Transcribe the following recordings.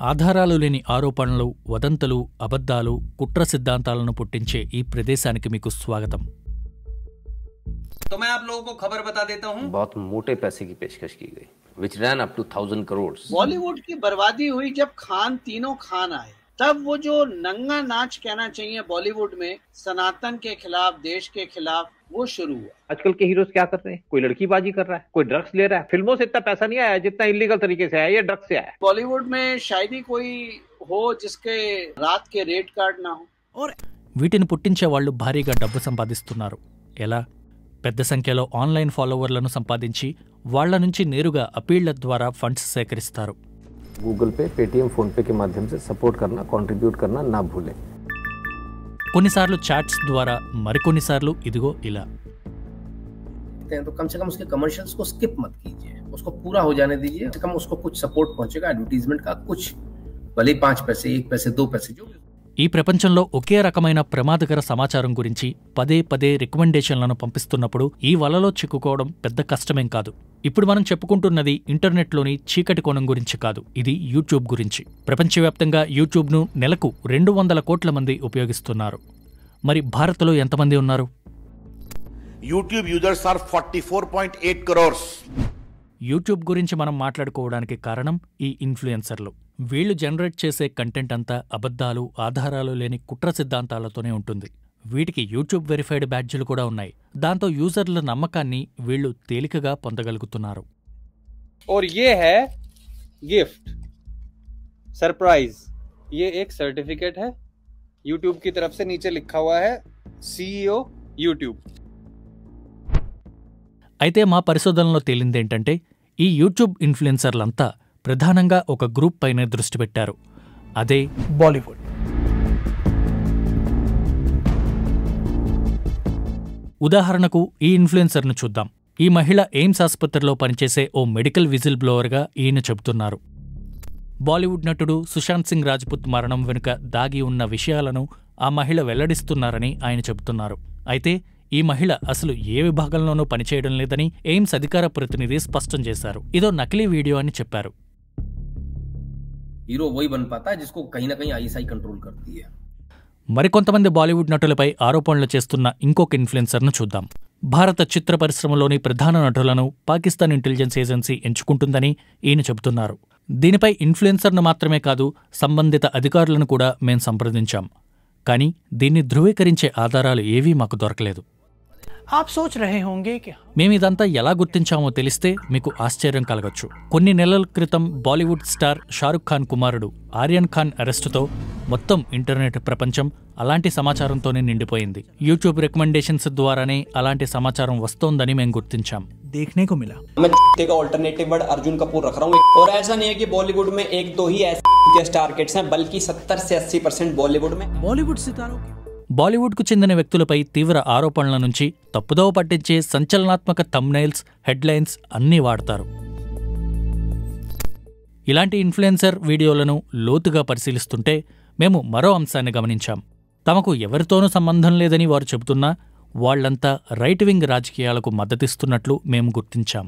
ఆధారాలు లేని ఆరోపణలు, వదంతులు, అబద్ధాలు, కుట్ర సిద్ధాంతాలను పుట్టించే ఈ ప్రదేశానికి మీకు స్వాగతం. तो मैं आप लोगों को खबर बता देता हूं, बहुत मोटे पैसे की पेशकश की गई, which ran up to 1,000 crores. Bollywood की बर्बादी हुई जब तीनों खान आए, तब वो जो नंगा नाच कहना चाहिए बॉलीवुड में सनातन के खिलाफ, देश के खिलाफ, वो शुरू हुआ. आजकल के हीरोज क्या कर रहे हैं? कोई लड़कीबाजी कर रहा है, कोई ड्रग्स ले रहा है. फिल्मों से इतना पैसा नहीं आया जितना इलीगल तरीके से आया, ये ड्रग्स से आया. बॉलीवुड में शायद ही कोई हो जिसके रात के रेट कार्ड ना हो. और వీటిని పుట్టించే వాళ్ళు భారీగా డబ్బు సంపాదిస్తున్నారు. ఎలా? పెద్ద సంఖ్యలో ఆన్లైన్ ఫాలోవర్లను సంపాదించి వాళ్ల నుంచి నేరుగా అపీళ్ల ద్వారా ఫండ్స్ సేకరిస్తారు. गूगल पे, पेटीएम, फोन पे के माध्यम से सपोर्ट करना, कंट्रीब्यूट करना ना भूलें. కొన్నిసార్లు చాట్స్ ద్వారా, మరికొన్నిసార్లు ఇదిగో ఇలా. तो कम से कम उसके कमर्शियल्स को स्किप मत कीजिए, उसको पूरा हो जाने दीजिए. कम उसको कुछ सपोर्ट पहुंचेगा एडवर्टीजमेंट का, कुछ भले 5 पैसे, 1 पैसे, 2 पैसे जो. ఈ ప్రపంచంలో ఒకే రకమైన ప్రమాదకర సమాచారం గురించి పదే పదే రికమెండేషన్లను పంపిస్తున్నప్పుడు ఈ వలలో చిక్కుకోవడం పెద్ద కష్టమేం కాదు. ఇప్పుడు మనం చెప్పుకుంటున్నది ఇంటర్నెట్లోని చీకటి కోణం గురించి కాదు, ఇది యూట్యూబ్ గురించి. ప్రపంచవ్యాప్తంగా యూట్యూబ్ను నెలకు 200 కోట్ల మంది ఉపయోగిస్తున్నారు. మరి భారత్లో ఎంతమంది ఉన్నారు? YouTube users are 44.8 crores. YouTube గురించి మనం మాట్లాడుకోవడానికి కారణం ఈ ఇన్ఫ్లుయెన్సర్లు. వీళ్లు జనరేట్ చేసే కంటెంట్ అంతా అబద్ధాలు, ఆధారాలు లేని కుట్ర సిద్ధాంతాలతోనే ఉంటుంది. వీటికి యూట్యూబ్ వెరిఫైడ్ బ్యాడ్జీలు కూడా ఉన్నాయి. దాంతో యూజర్ల నమ్మకాన్ని వీళ్లు తేలికగా పొందగలుగుతున్నారు. और ये है गिफ्ट सरप्राइज, ये एक सर्टिफिकेट है YouTube की तरफ से. नीचे लिखा हुआ है CEO YouTube. అయితే మా పరిశోధనలో తేలిందేంటంటే ఈ యూట్యూబ్ ఇన్ఫ్లుయెన్సర్లంతా ప్రధానంగా ఒక గ్రూప్ పైనే దృష్టి పెట్టారు, అదే బాలీవుడ్. ఉదాహరణకు ఈ ఇన్ఫ్లుయెన్సర్ను చూద్దాం. ఈ మహిళ ఎయిమ్స్ ఆసుపత్రిలో పనిచేసే ఓ మెడికల్ విజిల్ బ్లోవర్గా ఈయన చెబుతున్నారు. బాలీవుడ్ నటుడు సుశాంత్ సింగ్ రాజ్పుత్ మరణం వెనుక దాగి ఉన్న విషయాలను ఆ మహిళ వెల్లడిస్తున్నారని ఆయన చెబుతున్నారు. అయితే ఈ మహిళ అసలు ఏ విభాగంలోనూ పనిచేయడం లేదని ఎయిమ్స్ అధికార ప్రతినిధి స్పష్టం చేశారు. ఇదో నకిలీ వీడియో అని చెప్పారు. हीरो वही बन पाता है जिसको कहीं ना कहीं आईएसआई कंट्रोल करती है. మరికొంతమంది బాలీవుడ్ నటులపై ఆరోపణలు చేస్తున్న ఇంకొక ఇన్ఫ్లుయెన్సర్ను చూద్దాం. భారత చిత్ర పరిశ్రమలోని ప్రధాన నటులను పాకిస్తాన్ ఇంటెలిజెన్స్ ఏజెన్సీ ఎంచుకుంటుందని ఈయన చెబుతున్నారు. దీనిపై ఇన్ఫ్లుయెన్సర్ను మాత్రమే కాదు, సంబంధిత అధికారులను కూడా మేం సంప్రదించాం. కానీ దీన్ని ధృవీకరించే ఆధారాలు ఏవీ మాకు దొరకలేదు. మేమిదంతా ఎలా గుర్తించామో తెలిస్తే మీకు ఆశ్చర్యం కలగొచ్చు. కొన్ని నెలల క్రితం బాలీవుడ్ స్టార్ షారుఖ్ ఖాన్ కుమారుడు ఆర్యన్ ఖాన్ అరెస్టుతో మొత్తం ఇంటర్నెట్ ప్రపంచం అలాంటి సమాచారంతోనే నిండిపోయింది. యూట్యూబ్ రికమెండేషన్స్ ద్వారానే అలాంటి సమాచారం వస్తోందని మేము గుర్తించాం. देखने को मिला. मैं का ऑल्टरनेटिव वर्ड अर्जुन कपूर रख रहा हूँ. और ऐसा नहीं है कि बॉलीवुड में 1-2 ही ऐसे स्टार किड्स हैं, बल्कि 70 से 80% बॉलीवुड में బాలీవుడ్ సితారోं బాలీవుడ్కు చెందిన వ్యక్తులపై తీవ్ర ఆరోపణల నుంచి తప్పుదోవ పట్టించే సంచలనాత్మక థంబ్నెయిల్స్, హెడ్లైన్స్ అన్నీ వాడతారు. ఇలాంటి ఇన్ఫ్లుయెన్సర్ వీడియోలను లోతుగా పరిశీలిస్తుంటే మేము మరో అంశాన్ని గమనించాం. తమకు ఎవరితోనూ సంబంధం లేదని వారు చెబుతున్నా వాళ్లంతా రైట్ వింగ్ రాజకీయాలకు మద్దతిస్తున్నట్లు మేము గుర్తించాం.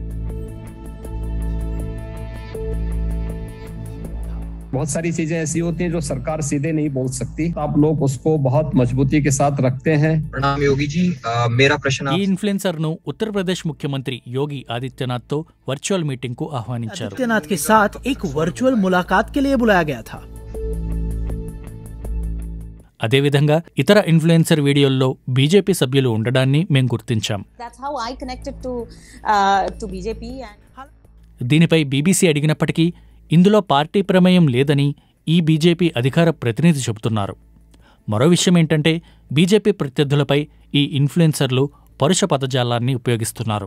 बहुत सारी चीजें ऐसी होती हैं जो सरकार सीधे नहीं बोल सकती, आप लोग उसको बहुत मजबूती के साथ रखते हैं. प्रणाम योगी जी, मेरा प्रश्न ఈ ఇన్ఫ్లుయెన్సర్ను ఉత్తరప్రదేశ్ ముఖ్యమంత్రి యోగి ఆదిత్యనాథ్తో వర్చువల్ మీటింగ్కు ఆహ్వానించారు. आदित्यनाथ के साथ एक वर्चुअल मुलाकात के लिए बुलाया गया था. అదేవిధంగా ఇతర ఇన్ఫ్లుయెన్సర్ వీడియోల్లో బీజేపీ సభ్యులు ఉండడాన్ని మేం గుర్తించాం. దీనిపై బీబీసీ అడిగినప్పటికీ ఇందులో పార్టీ ప్రమేయం లేదని ఈ బీజేపీ అధికార ప్రతినిధి చెబుతున్నారు. మరో విషయమేంటంటే బీజేపీ ప్రత్యర్థులపై ఈ ఇన్ఫ్లుయెన్సర్లు పరుష పదజాలాన్ని ఉపయోగిస్తున్నారు.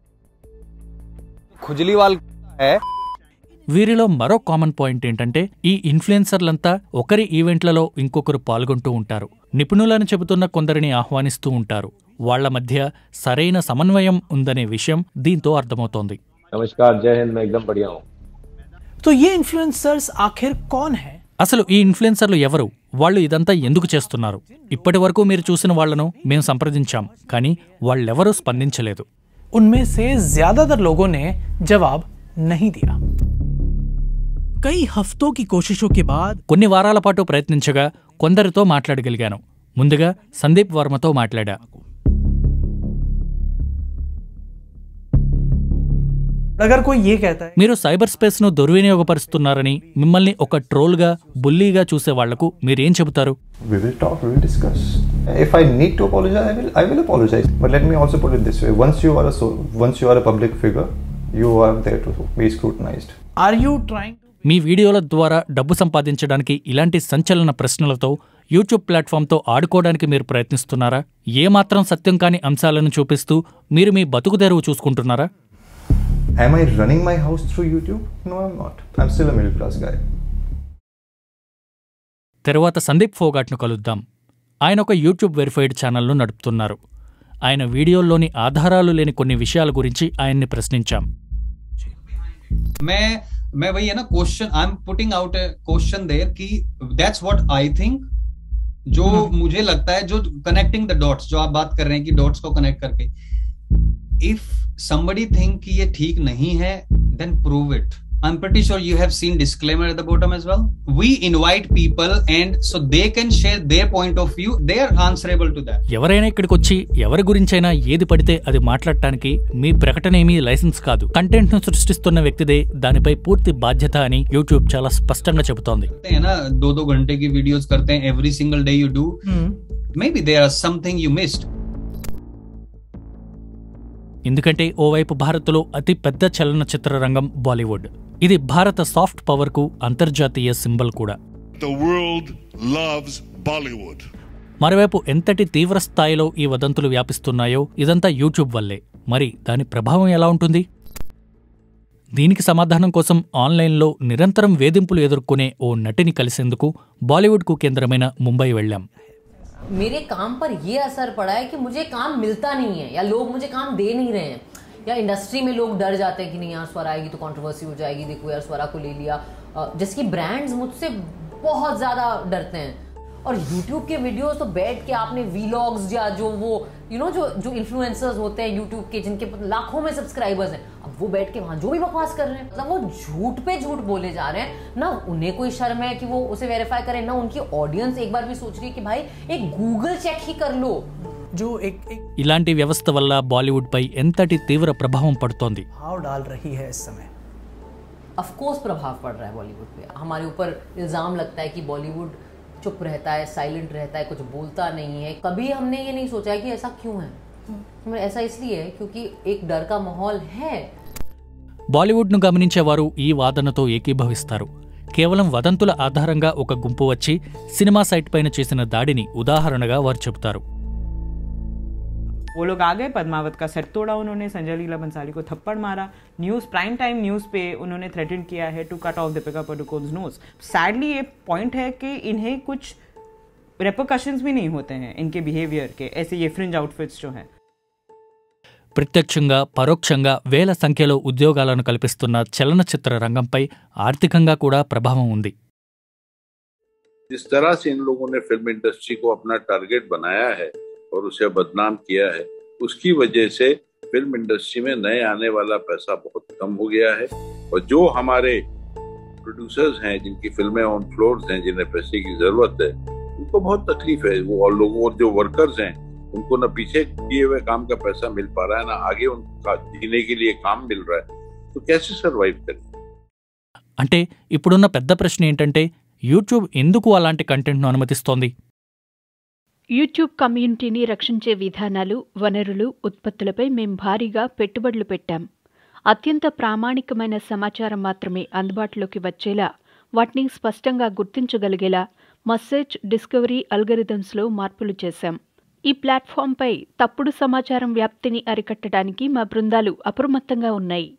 వీరిలో మరో కామన్ పాయింట్ ఏంటంటే ఈ ఇన్ఫ్లుయెన్సర్లంతా ఒకరి ఈవెంట్లలో ఇంకొకరు పాల్గొంటూ ఉంటారు. నిపుణులను చెబుతున్న కొందరిని ఆహ్వానిస్తూ ఉంటారు. వాళ్ల మధ్య సరైన సమన్వయం ఉందనే విషయం దీంతో అర్థమవుతోంది. नमस्कार, जय हिंद, मैं एकदम बढ़िया हूँ. तो ये इन्फ्लुएंसर्स आखिर कौन है? అసలు ఈ ఇన్ఫ్లుయెన్సర్లు ఎవరు? వాళ్ళు ఇదంతా ఎందుకు చేస్తున్నారు? ఇప్పటి వరకు మీరు చూసిన వాళ్లను మేము సంప్రదించాం, కానీ వాళ్ళెవరూ స్పందించలేదు. उनमें से ज्यादातर लोगों ने जवाब नहीं दिया. कई हफ्तों की कोशिशों के बाद కొన్ని వారాల పాటు ప్రయత్నించగా కొందరితో మాట్లాడగలిగాను. ముందుగా సందీప్ వర్మతో మాట్లాడా. अगर कोई ये कहता है మీరు సైబర్ స్పేస్ ను దుర్వినియోగపరుస్తున్నారని, మిమ్మల్ని ఒక ట్రోల్గా, బుల్లీగా చూసే వాళ్లకు మీరేం చెబుతారు? We will talk, we will discuss. If I need to apologize, I will apologize. But let me also put it this way: once you are a public figure, you are there to be scrutinized. Are you trying to మీ వీడియోల ద్వారా డబ్బు సంపాదించడానికి ఇలాంటి సంచలన ప్రశ్నలతో YouTube ప్లాట్ఫామ్తో ఆడుకోవడానికి మీరు ప్రయత్నిస్తున్నారా? ఏమాత్రం సత్యం కాని అంశాలను చూపిస్తూ మీరు మీ బతుకు తెరువు చూసుకుంటున్నారా? Am I running my house through YouTube? No, I'm not. I'm still a middle class guy. తరువాత సందీప్ ఫోగాట్ను కలుద్దాం. ఆయన ఒక యూట్యూబ్ వెరిఫైడ్ ఛానల్ను నడుపుతున్నారు. ఆయన వీడియోల్లోని ఆధారాలు లేని కొన్ని విషయాల గురించి ఆయన్ని ప్రశ్నించాం. मैं वही है ना question, I am putting out a question there कि दैट्स व्हाट आई थिंक, जो मुझे लगता है, जो कनेक्टिंग द डॉट्स, जो आप बात कर रहे हैं कि डॉट्स को कनेक्ट करके, इफ somebody think कि ये ठीक नहीं है, then prove it. I'm pretty sure you have seen disclaimer at the bottom as well. We invite people and so they can share their point of view. They are answerable to that. ఎవరైనా ఇక్కడికి వచ్చి ఎవరి గురించైనా ఏది పడితే అది మాట్లాడటానికి మీ ప్రకటన ఏమీ లైసెన్స్ కాదు. కంటెంట్ ను సృష్టిస్తున్న వ్యక్తిదే దానిపై పూర్తి బాధ్యత అని యూట్యూబ్ చాలా స్పష్టంగా చెబుతోంది. है ना 2-2 घंटे की वीडियोस करते हैं, every single day you do. Maybe there is something you missed. ఎందుకంటే ఓవైపు భారత్లో అతి పెద్ద చలనచిత్ర రంగం బాలీవుడ్. ఇది భారత సాఫ్ట్ పవర్ కు అంతర్జాతీయ సింబల్ కూడా. The world loves Bollywood. మరోవైపు ఎంతటి తీవ్ర స్థాయిలో ఈ వదంతులు వ్యాపిస్తున్నాయో ఇదంతా యూట్యూబ్ వల్లే. మరి దాని ప్రభావం ఎలా ఉంటుంది? దీనికి సమాధానం కోసం ఆన్లైన్లో నిరంతరం వేధింపులు ఎదుర్కొనే ఓ నటిని కలిసేందుకు బాలీవుడ్కు కేంద్రమైన ముంబై వెళ్లాం. मेरे काम पर ये असर पड़ा है कि मुझे काम मिलता नहीं है, या लोग मुझे काम दे नहीं रहे हैं, या इंडस्ट्री में लोग डर जाते हैं कि नहीं यार स्वरा आएगी तो कंट्रोवर्सी हो जाएगी, देखो यार स्वरा को ले लिया, जिसकी ब्रांड्स मुझसे बहुत ज़्यादा डरते हैं. और YouTube के वीडियोस तो बैठ के आपने वीलॉग्स या जो वो जो इन्फ्लुएंसर्स होते हैं YouTube के, जिनके लाखों में सब्सक्राइबर्स हैं, अब वो बैठ के वहाँ जो भी बकवास कर रहे हैं, मतलब वो झूठ पे झूठ बोले जा रहे हैं. ना उन्हें कोई शर्म है कि वो उसे वेरीफाई करें, ना उनकी ऑडियंस एक बार भी सोच रही है कि भाई एक गूगल चेक ही कर लो. जो एक ఇలాంటి వ్యవస్థ వల్ల బాలీవుడ్ పై ఎంతటి తీవ్ర ప్రభావం పడుతోంది? भाव डाल रही है इस समय. ऑफ कोर्स प्रभाव पड़ रहा है बॉलीवुड पे. हमारे ऊपर इल्जाम लगता है कि बॉलीवुड चुप रहता है, साइलेंट रहता है, कुछ बोलता नहीं है. कभी हमने ये नहीं सोचा है कि ऐसा क्यों है. ऐसा इसलिए है क्योंकि एक डर का माहौल है. బాలీవుడ్ను గమనించేవారు ఈ వాదనతో ఏకీభవిస్తారు. కేవలం వదంతుల ఆధారంగా ఒక గుంపు వచ్చి సినిమా సైట్ పైన చేసిన దాడిని ఉదాహరణగా వారు చెబుతారు. वो लोग आ गए, पद्मावत का सेट तोड़ा उन्होंने, संजय लीला बंसाली को थप्पड़ मारा, न्यूज़ प्राइम टाइम न्यूज़ पे उन्होंने थ्रेटन किया है to cut off Deepika Padukone's nose. Sadly ये पॉइंट है कि इन्हें कुछ रेपरकशंस भी नहीं होते हैं इनके बिहेवियर के, ऐसे ये फ्रिंज आउटफिट्स जो हैं. ప్రత్యక్షంగా పరోక్షంగా వేల సంఖ్యలో ఉద్యోగాలను కల్పిస్తున్న చలనచిత్ర రంగంపై ఆర్థికంగా కూడా ప్రభావం ఉంది. जिस तरह से इन लोगों ने फिल्म इंडस्ट्री को अपना टारगेट बनाया है और उसे बदनाम किया है, उसकी वजह से फिल्म इंडस्ट्री में नए आने वाला पैसा बहुत कम हो गया है. और जो हमारे प्रोड्यूसर्स हैं, जिनकी फिल्में ऑन फ्लोर्स हैं, जिन्हें पैसे की जरूरत है, उनको बहुत तकलीफ है. वो और लोगों और जो वर्कर्स हैं, उनको ना पीछे किए हुए काम का पैसा मिल पा रहा है, ना आगे उनका जीने के लिए काम मिल रहा है. तो कैसे सर्वाइव करें? అంటే ఇప్పుడున్న పెద్ద ప్రశ్న ఏంటంటే యూట్యూబ్ ఎందుకు అలాంటి కంటెంట్ను అనుమతిస్తోంది? యూట్యూబ్ కమ్యూనిటీని రక్షించే విధానాలు, వనరులు, ఉత్పత్తులపై మేం భారీగా పెట్టుబడులు పెట్టాం. అత్యంత ప్రామాణికమైన సమాచారం మాత్రమే అందుబాటులోకి వచ్చేలా, వాటిని స్పష్టంగా గుర్తించగలిగేలా మా సెర్చ్, డిస్కవరీ అల్గరిథమ్స్లో మార్పులు చేశాం. ఈ ప్లాట్ఫామ్పై తప్పుడు సమాచారం వ్యాప్తిని అరికట్టడానికి మా బృందాలు అప్రమత్తంగా ఉన్నాయి.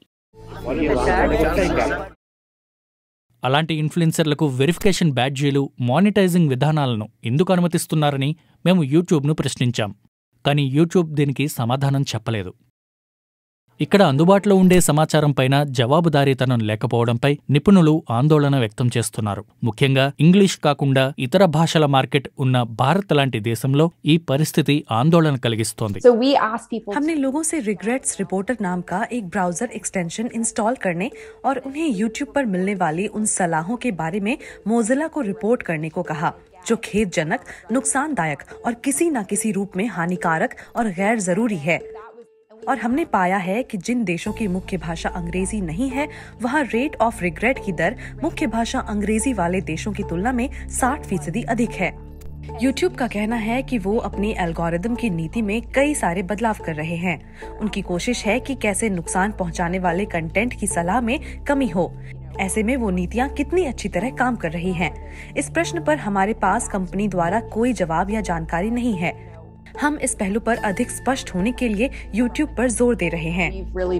అలాంటి ఇన్ఫ్లుయెన్సర్లకు వెరిఫికేషన్ బ్యాడ్జీలు, మానిటైజింగ్ విధానాలను ఎందుకు అనుమతిస్తున్నారని మేము యూట్యూబ్ను ప్రశ్నించాం. కానీ యూట్యూబ్ దీనికి సమాధానం చెప్పలేదు. ఇక్కడ అందుబాటులో ఉండే సమాచారం పైన జవాబుదారీతనం లేకపోవడంపై నిపుణులు ఆందోళన వ్యక్తం చేస్తున్నారు. ముఖ్యంగా ఇంగ్లీష్ కాకుండా ఇతర భాషల మార్కెట్ ఉన్న భారత్ లాంటి దేశంలో ఈ పరిస్థితి ఆందోళన కలిగిస్తోంది. हमने लोगों से रिग्रेट्स रिपोर्टर नाम का एक ब्राउजर एक्सटेंशन इंस्टॉल करने और उन्हें YouTube पर मिलने वाली उन सलाहों के बारे में मोजिला को रिपोर्ट करने को कहा जो खेदजनक, नुकसानदायक और किसी न किसी रूप में हानिकारक और गैर जरूरी है। और हमने पाया है कि जिन देशों की मुख्य भाषा अंग्रेजी नहीं है वहाँ रेट ऑफ रिग्रेट की दर मुख्य भाषा अंग्रेजी वाले देशों की तुलना में 60% अधिक है। YouTube का कहना है कि वो अपनी एल्गोरिदम की नीति में कई सारे बदलाव कर रहे हैं। उनकी कोशिश है कि कैसे नुकसान पहुंचाने वाले कंटेंट की सलाह में कमी हो। ऐसे में वो नीतियाँ कितनी अच्छी तरह काम कर रही हैं? इस प्रश्न पर हमारे पास कंपनी द्वारा कोई जवाब या जानकारी नहीं है। हम इस पहलू पर अधिक स्पष्ट होने के लिए YouTube पर जोर दे रहे हैं।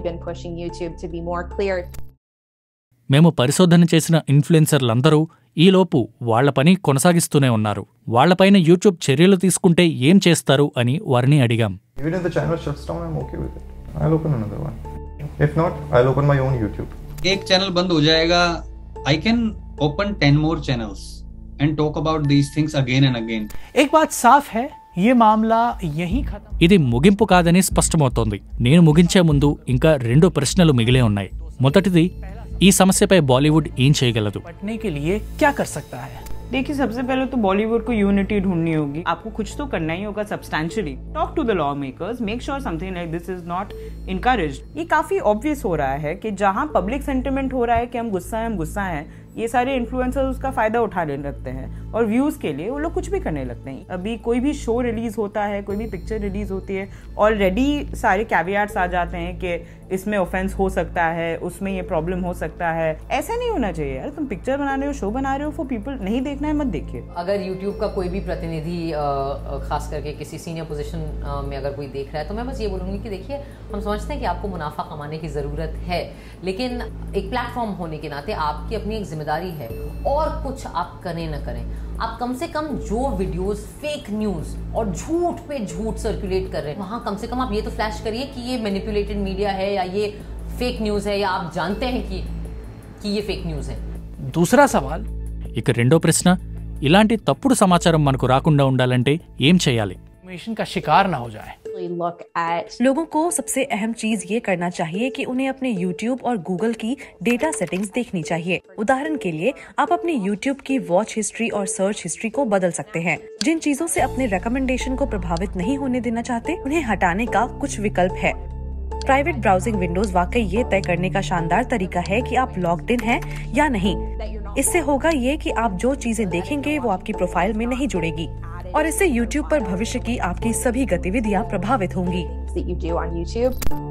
మేము పరిశోధన చేసిన ఇన్ఫ్లుయెన్సర్లందరూ ఈలోపు వాళ్ల పని కొనసాగిస్తూనే ఉన్నారు. వాళ్లపైన యూట్యూబ్ చర్యలు తీసుకుంటే ఏం చేస్తారు అని వారిని అడిగాం. Even if the channel shuts down, I'm okay with it. I'll open another one. If not, I'll open my own YouTube. एक चैनल बंद हो जाएगा, I can open 10 more channels and talk about these things again and again. एक बात साफ है, ये मामला यहीं खत्म. ఇది ముగింపు కాదని స్పష్టమవుతోంది. నేను ముగించే ముందు ఇంకా 2 ప్రశ్నలు మిగిలే ఉన్నాయి. మొదటిది, ఈ సమస్యపై బాలీవుడ్ ఏం చేయగలదు? निपटने के लिए क्या कर सकता है? देखिए, सबसे पहले तो बॉलीवुड को यूनिटी ढूंढनी होगी. आपको कुछ तो करना ही होगा substantially. Talk to the lawmakers, make sure something like this is not encouraged. ये काफी ऑब्वियस हो रहा है कि जहां पब्लिक सेंटिमेंट हो रहा है कि हम गुस्सा हैं, ये सारे इन्फ्लुएंसर्स उसका फायदा उठाने लगते हैं और व्यूज के लिए वो लोग कुछ भी करने लगते हैं. अभी कोई भी शो रिलीज होता है, कोई भी पिक्चर रिलीज होती है, ऑलरेडी सारे कैवियाट्स आ जाते हैं कि इसमें ऑफेंस हो सकता है, उसमें ये प्रॉब्लम हो सकता है. ऐसा नहीं होना चाहिए यार. तुम पिक्चर बना रहे हो, शो बना रहे हो फॉर पीपल, नहीं देखना है मत देखिए. अगर YouTube का कोई भी प्रतिनिधि खास करके किसी सीनियर पोजीशन में अगर कोई देख रहा है तो मैं बस ये बोलूँगी कि देखिए, हम समझते हैं कि आपको मुनाफा कमाने की ज़रूरत है, लेकिन एक प्लेटफॉर्म होने के नाते आपकी अपनी एक जिम्मेदारी है. और कुछ आप करें न करें, आप कम से कम जो वीडियोस फेक न्यूज़ और झूठ पे झूठ सर्कुलेट कर रहे हैं, वहाँ कम से कम आप ये तो फ्लैश करिए कि ये मैनिपुलेटेड मीडिया है या ये फेक न्यूज़ है, या आप जानते हैं कि ये फेक न्यूज़ है. दूसरा सवाल, ఇక రెండో ప్రశ్న, ఇలాంటి తప్పుడు సమాచారం మనకు రాకుండా ఉండాలంటే ఏం చేయాలి? इन्फॉर्मेशन का शिकार ना हो जाए. लोगों को सबसे अहम चीज ये करना चाहिए कि उन्हें अपने YouTube और Google की डेटा सेटिंग्स देखनी चाहिए. उदाहरण के लिए आप अपने YouTube की वॉच हिस्ट्री और सर्च हिस्ट्री को बदल सकते हैं. जिन चीजों से अपने रिकमेंडेशन को प्रभावित नहीं होने देना चाहते, उन्हें हटाने का कुछ विकल्प है. प्राइवेट ब्राउजिंग विंडोज वाकई ये तय करने का शानदार तरीका है कि आप लॉग्ड इन हैं या नहीं. इससे होगा ये कि आप जो चीजें देखेंगे वो आपकी प्रोफाइल में नहीं जुड़ेगी और इससे YouTube पर भविष्य की आपकी सभी गतिविधियां प्रभावित होंगी.